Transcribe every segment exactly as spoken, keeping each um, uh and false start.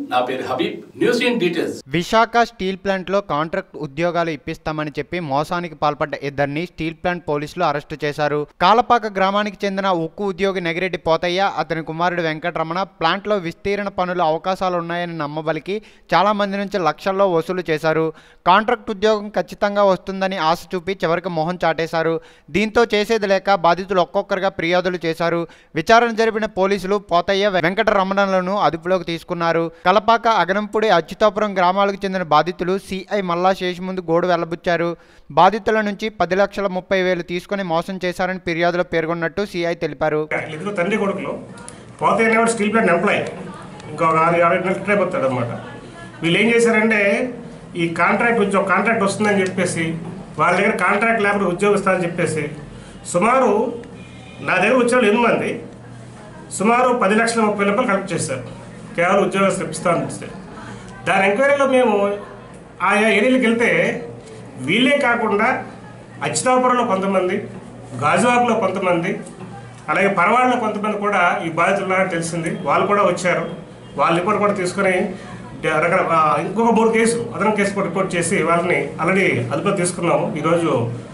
నా పేరు Habib. News in details. Visakha steel plant లో కాంట్రాక్ట్ ఉద్యోగాలు ఇప్పిస్తామని చెప్పి మోసానికి పాల్పడ్డ ఇద్దరిని స్టీల్ ప్లాంట్ పోలీసులు అరెస్టు చేశారు. కాలపాక గ్రామానికి చెందిన ఉక్కు ఉద్యోగి నెగిరెడ్డి పోతయ్య, అతని కుమారుడు వెంకటరమణ ప్లాంట్ లో విస్తీర్ణ పనుల అవకాశాలు ఉన్నాయని నమ్మబలికి చాలా మంది నుంచి లక్షల్లో వసూలు చేశారు. కాంట్రాక్ట్ ఉద్యోగం ఖచ్చితంగా వస్తుందని ఆశ చూపి చివరికి మొహం చాటేశారు. దీంతో చేసేది లేక బాధితులు ఒక్కొక్కరుగా ఫిర్యాదులు చేశారు. విచారణ జరిపిన పోలీసులు పోతయ్య, వెంకటరమణలను అదుపులోకి తీసుకున్నారు. కలపాక, అగనంపూడి, అచ్యుతాపురం గ్రామాలకు చెందిన బాధితులు సిఐ మల్లా శేష్ ముందు గోడు వెళ్లబుచ్చారు. బాధితుల నుంచి పది లక్షల ముప్పై వేలు తీసుకుని మోసం చేశారని ఫిర్యాదులో పేర్కొన్నట్టు సిఐ తెలిపారు. తండ్రి కొడుకులు పోతయ్య స్టీల్ ప్లాంట్ ఎంప్లాయ్ ఇంకొక ఆరు యాభై నెలలు అయిపోతాడు అనమాట. వీళ్ళు ఏం చేశారంటే ఈ కాంట్రాక్ట్ ఉద్యోగ కాంట్రాక్ట్ వస్తుందని చెప్పేసి వాళ్ళ దగ్గర కాంట్రాక్ట్ లేకపోతే ఉద్యోగం ఇస్తారని చెప్పేసి సుమారు నా దగ్గర వచ్చిన ఎనిమిది మంది సుమారు పది లక్షల ముప్పై రూపాయలు కలెక్ట్ చేశారు. కేవలం ఉద్యోగస్తులు ఇస్తామని ఇస్తే దాని ఎంక్వైరీలో మేము ఆయా ఏరియాలకు వెళ్తే వీళ్ళే కాకుండా అచ్యుతాపురంలో కొంతమంది, గాజువాకలో కొంతమంది, అలాగే పరవాడలో కొంతమంది కూడా ఈ బాధితులున్నారని తెలిసింది. వాళ్ళు కూడా వచ్చారు. వాళ్ళ రిపోర్ట్ కూడా తీసుకొని రకరకాల ఇంకొక మూడు కేసులు అదనం కేసు కూడా రిపోర్ట్ చేసి వాళ్ళని ఆల్రెడీ అదుపులో తీసుకున్నాము. ఈరోజు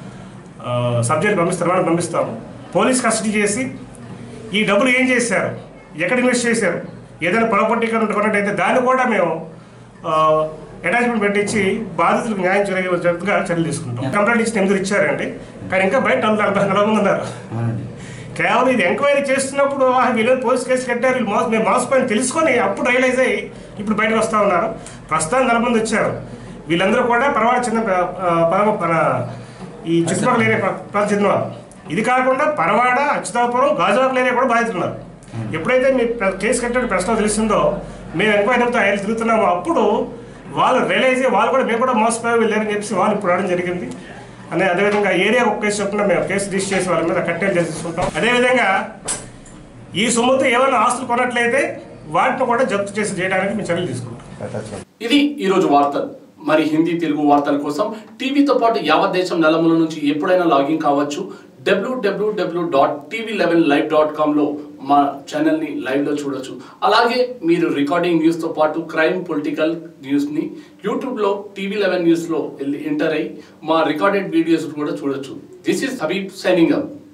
సబ్జెక్ట్ పంపిస్తాం, వాళ్ళు పంపిస్తాము. పోలీస్ కస్టడీ చేసి ఈ డబ్బులు ఏం చేశారు, ఎక్కడ ఇన్వెస్ట్ చేశారు, ఏదైనా ప్రాపర్టీ కొన్నట్టయితే దాన్ని కూడా మేము అటాచ్మెంట్ పెట్టించి బాధితులకు న్యాయం జరిగే జరుగుతుగా చర్యలు తీసుకుంటాం. కంప్లైంట్ ఇచ్చిన ఎనిమిది ఇచ్చారండి, కానీ ఇంకా బయట నలభై నలభై మంది ఉన్నారు. కేవలం ఇది ఎంక్వైరీ చేస్తున్నప్పుడు వీళ్ళు పోలీస్ కేసు కట్టారు, వీళ్ళు మోస మేము మోసపోయిన తెలుసుకొని అప్పుడు రియలైజ్ అయ్యి ఇప్పుడు బయటకు వస్తూ ఉన్నారు. ప్రస్తుతానికి నలభై మంది వచ్చారు. వీళ్ళందరూ కూడా పరవాడ చిన్న మన ఈ చుట్టుపక్కల ఏరియా ప్రాంతం చెందిన వాళ్ళు. ఇది కాకుండా పరవాడ, అచ్యుతాపురం, గాజువాకల ఏరియా కూడా బాధితున్నారు. ఎప్పుడైతే మీ కేసు కట్టే ప్రశ్న తెలిసిందో మేము ఎంక్వైరీతో ఆయన తిరుగుతున్నామో అప్పుడు వాళ్ళు రియలైజ్ అయ్యి వాళ్ళు కూడా మేము కూడా మోసపోయి వెళ్ళారని చెప్పేసి వాళ్ళు ఇప్పుడు రావడం జరిగింది. అనే అదేవిధంగా ఏరియా ఒక కేసు చెప్పినా మేము కేసు రిజిస్టర్ చేసి వాళ్ళ మీద కట్టేలు చేసుకుంటాం. అదేవిధంగా ఈ సొమ్ముతో ఏమైనా ఆస్తులు కొన్నట్లయితే వాటిని కూడా జప్తు చేసి చేయడానికి మేము చర్యలు తీసుకుంటాం. ఇది ఈరోజు వార్తలు. మరి హిందీ, తెలుగు వార్తల కోసం టీవీతో పాటు యావత్ దేశం నలుమూల నుంచి ఎప్పుడైనా లాగిన్ కావచ్చు. W W W dot TV eleven live dot కామ్లో మా ఛానల్ని లైవ్లో చూడొచ్చు. అలాగే మీరు రికార్డింగ్ న్యూస్తో పాటు క్రైమ్, పొలిటికల్ న్యూస్ని యూట్యూబ్లో టీవీ లెవెన్ న్యూస్లో వెళ్ళి ఎంటర్ అయ్యి మా రికార్డెడ్ వీడియోస్ కూడా చూడొచ్చు. This is Habib signing up.